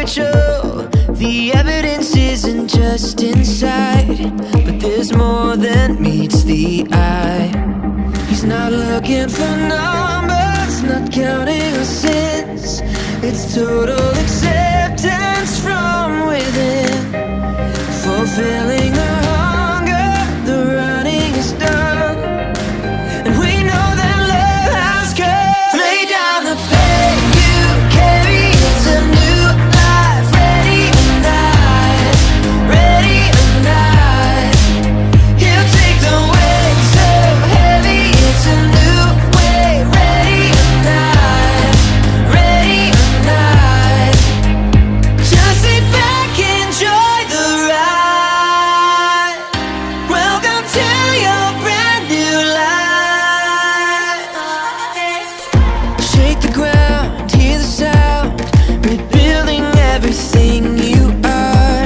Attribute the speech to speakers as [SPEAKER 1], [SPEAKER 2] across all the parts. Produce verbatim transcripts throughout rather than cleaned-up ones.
[SPEAKER 1] control. The evidence isn't just inside, but there's more than meets the eye. He's not looking for numbers, not counting our sins. It's total acceptance from within, fulfilling the hunger, the running is done, and we know that love has come. Lay down the pain you carry, it's a new life. Ready or not, ready or not, he'll take the weight so heavy. It's a new way. Ready or not, ready or not, just sit back, enjoy the ride. Welcome to your brand new life. Shake the ground, hear the sound, rebuilding everything you are.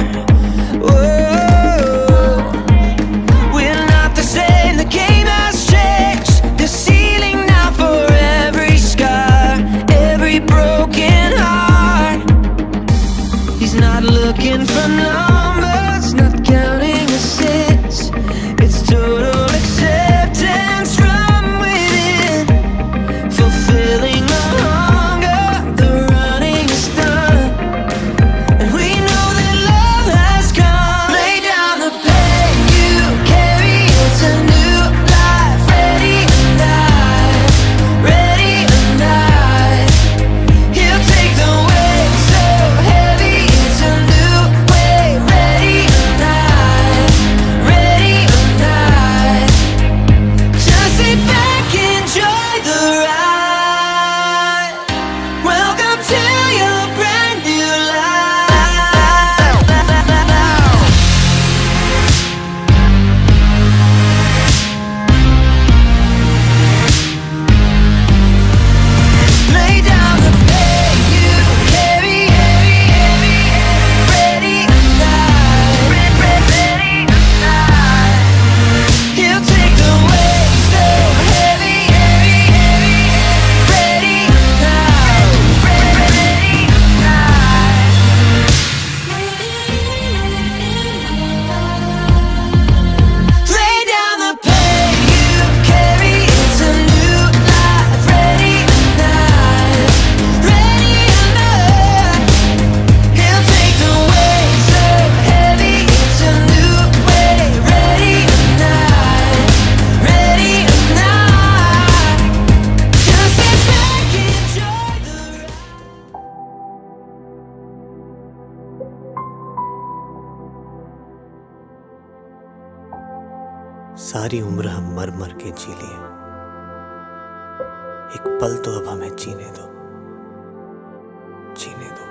[SPEAKER 1] Whoa, we're not the same, the game has changed. The ceiling now for every scar, every broken heart. He's not looking for numbers, not counting the sins. It's total acceptance from within, fulfilling the hunger, the running is done, and we know that love has come. Lay down the pain you carry, it's a new life. Ready or not, ready or not, he'll take the weight so heavy. It's a new way. Ready or not, ready or not, just sit back, enjoy the ride. Welcome to your brand new life. Lay down the pain you carry, ready or not, ready or not, he'll take the weight so heavy. Ready or not, ready or not, lay down the pain you carry, it's a new life. Ready or not, ready or not, he'll take the weight so heavy. It's a new way. Ready or not, ready or not, just sit back, enjoy the ride.
[SPEAKER 2] सारी उम्र हम मर मर के जी लिए, एक पल तो अब हमें जीने दो, जीने दो।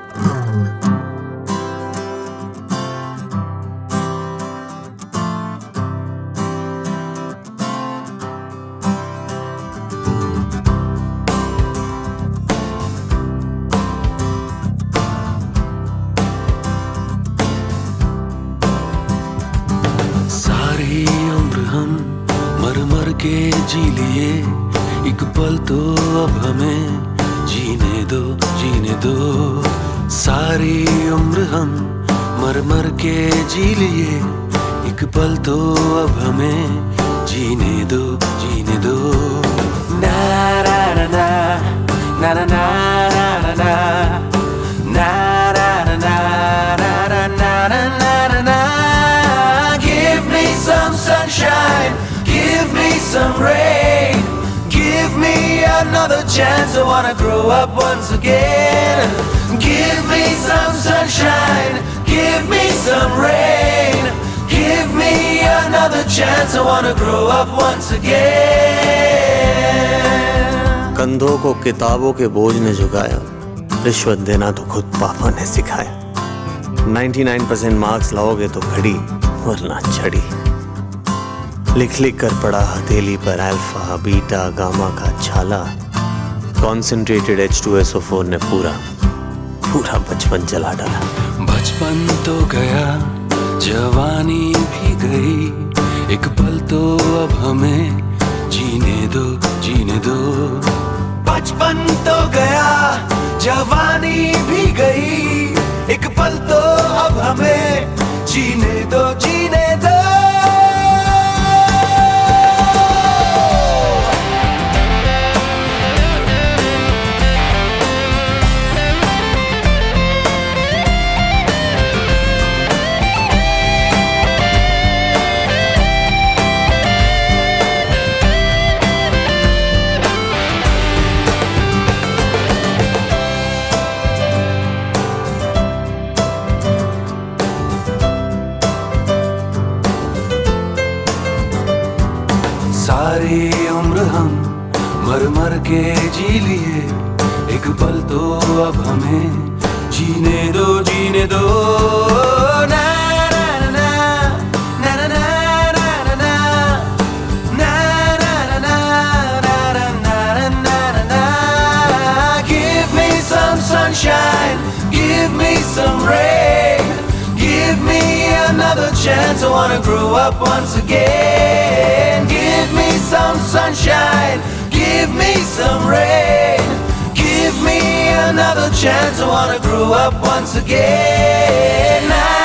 [SPEAKER 3] सारी उम्र हम मर मर के जी लिए, एक पल तो अब हमें जीने दो, जीने दो। सारी उम्र हम मर मर के जी लिए, एक पल तो अब हमें जीने दो, जीने दो। ना ना ना ना ना ना ना ना ना ना ना ना ना ना ना ना ना। Give me some sunshine, give me some rain, give me another chance. I wanna grow up once again. Give me some sunshine, give me some rain, give me another chance. I wanna grow up once again.
[SPEAKER 2] कंधों को किताबों के बोझ ने झुकाया, रिश्वत देना तो खुद पापा ने सिखाया। निन्यानवे परसेंट मार्क्स लाओगे तो घड़ी, वरना छड़ी। लिख लिख कर पड़ा हथेली पर अल्फा बीटा गामा का छाला। Concentrated H two S O four ने पूरा पूरा बचपन जला डाला।
[SPEAKER 3] बचपन तो गया, जवानी भी गई, एक पल तो अब हमें जीने दो, जीने दो। बचपन तो गया, जवानी भी गई, एक पल तो अब हमें जीने दो, जीने दो। सारी उम्र हम मर मर के जी लिए, एक पल तो अब हमें जीने दो, जीने दो। ना ना ना ना ना ना ना ना ना ना ना ना। Give me some sunshine, give me some rain, give me another chance. I wanna grow up once again. Give me some sunshine, give me some rain, give me another chance. I wanna grow up once again.